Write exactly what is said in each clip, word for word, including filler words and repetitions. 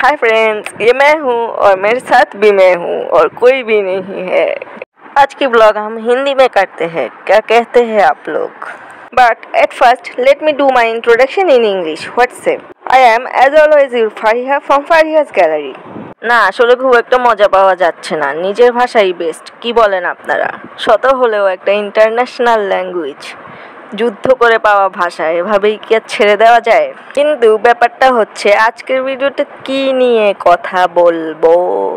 Hi friends, ये मैं हूँ और मेरे साथ भी मैं हूँ और कोई भी नहीं है। आज की ब्लॉग हम हिंदी में करते हैं। क्या कहते हैं आप लोग? But at first, let me do my introduction in English. What's it? I am, as always, your Fariha from Fariha's Gallery. না, আসলে খুব একটা মজা পাওয়া যাচ্ছে না। নিজের ভাষাই বেস্ট, কি বলেন আপনারা? শত হলেও একটা ইন্টারন্যাশনাল ল্যাঙ্গুয়েজ, যুদ্ধ করে পাওয়া ভাষা, এভাবেই কি আর ছেড়ে দেওয়া যায়? কিন্তু ব্যাপারটা হচ্ছে আজকের ভিডিওতে কি নিয়ে কথা বলবো।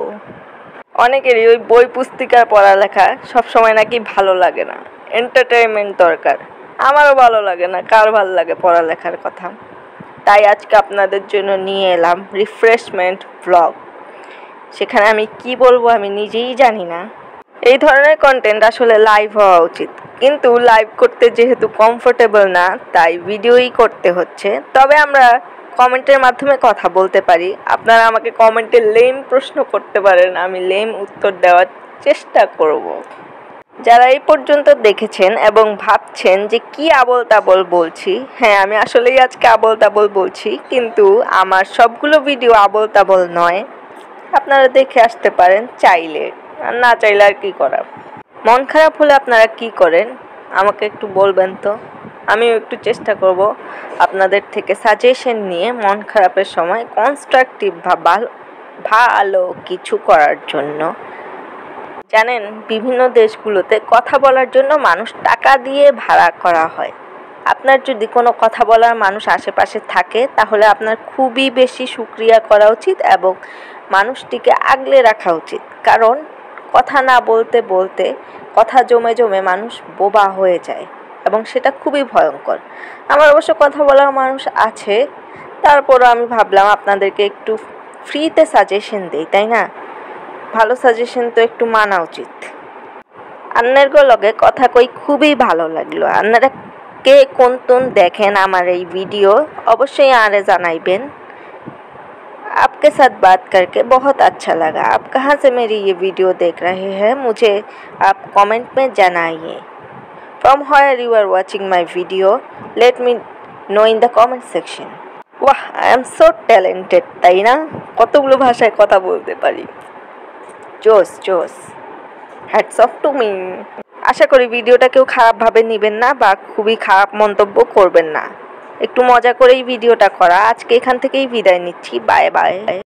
অনেকেরই ওই বই পুস্তিকার পড়ালেখা সবসময় নাকি ভালো লাগে না, এন্টারটেইনমেন্ট দরকার। আমারও ভালো লাগে না, কার ভালো লাগে পড়ালেখার কথা। তাই আজকে আপনাদের জন্য নিয়ে এলাম রিফ্রেশমেন্ট ব্লগ। সেখানে আমি কি বলবো আমি নিজেই জানি না। এই ধরনের কন্টেন্ট আসলে লাইভ হওয়া উচিত, কিন্তু লাইভ করতে যেহেতু কমফোর্টেবল না, তাই ভিডিওই করতে হচ্ছে। তবে আমরা কমেন্টের মাধ্যমে কথা বলতে পারি। আপনারা আমাকে কমেন্টে লেম প্রশ্ন করতে পারেন, আমি লেম উত্তর দেওয়ার চেষ্টা করব। যারা এই পর্যন্ত দেখেছেন এবং ভাবছেন যে কি আবল তাবল বলছি, হ্যাঁ আমি আসলেই আজকে আবল তাবল বলছি, কিন্তু আমার সবগুলো ভিডিও আবল তাবল নয়। আপনারা দেখে আসতে পারেন চাইলে, আর না চাইলে আর কি করার। মন খারাপ হলে আপনারা কি করেন আমাকে একটু বলবেন তো, আমিও একটু চেষ্টা করব আপনাদের থেকে সাজেশন নিয়ে মন খারাপের সময় কনস্ট্রাকটিভ বা ভালো কিছু করার জন্য। জানেন, বিভিন্ন দেশগুলোতে কথা বলার জন্য মানুষ টাকা দিয়ে ভাড়া করা হয়। আপনার যদি কোনো কথা বলার মানুষ আশেপাশে থাকে, তাহলে আপনার খুবই বেশি শুকরিয়া করা উচিত এবং মানুষটিকে আগলে রাখা উচিত। কারণ কথা না বলতে বলতে কথা জমে জমে মানুষ বোবা হয়ে যায় এবং সেটা খুবই ভয়ঙ্কর। আমার অবশ্য কথা বলার মানুষ আছে, তারপরও আমি ভাবলাম আপনাদেরকে একটু ফ্রিতে সাজেশন দিই, তাই না? ভালো সাজেশন তো একটু মানা উচিত। আন্নের লগে কথা কই খুবই ভালো লাগলো। আপনারা কে কোন তুন দেখেন আমার এই ভিডিও অবশ্যই আরে জানাইবেন। आपके साथ बात करके बहुत अच्छा लगा। आप कहाँ से मेरी ये वीडियो देख रहे हैं, मुझे आप कमेंट में জানাइए। From where you are watching my video, let me know in the comment section. वाह, I am so talented, তাই না? কতগুলো ভাষায় কথা বলতে পারি। জোস জোস, হ্যাটস অফ টু মি। আশা করি ভিডিওটা কেউ খারাপভাবে নেবেন না বা খুবই খারাপ মন্তব্য করবেন না। একটু মজা করেই ভিডিওটা করা। আজকে এখান থেকেই বিদায় নিচ্ছি। Bye by.